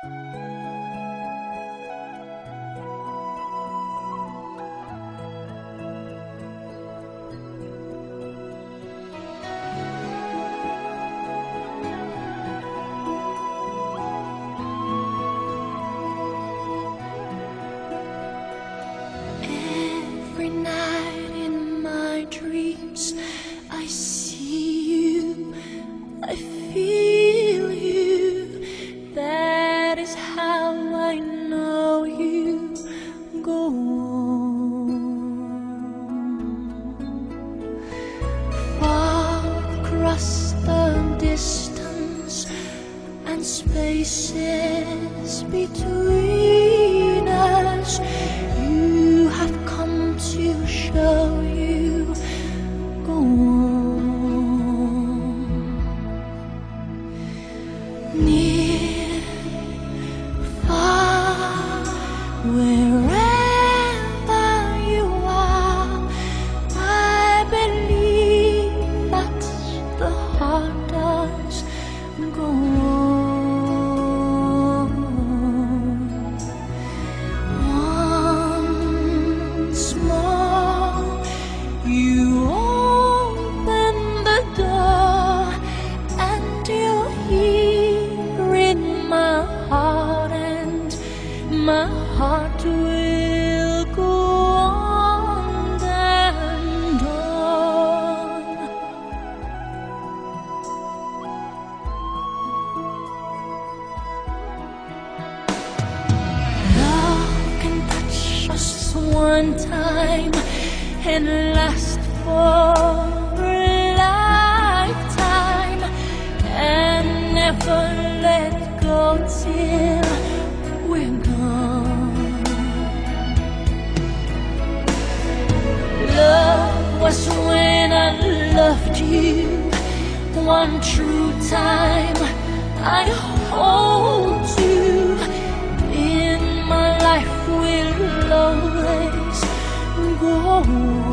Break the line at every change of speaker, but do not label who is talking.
Every night in my dreams I see you, I feel you. That is how I know you. Go on. Far across the distance and spaces between us, you have come to show you. Go on. Near, far, wherever you are, I believe that the heart does. Go on. Once more, you open the door, and you're here in my heart, and my heart will go on and on. Love can touch us one time and last for a lifetime, and never let go till we're gone. Love was when I loved you one true time. I hold you in my life, will always go on.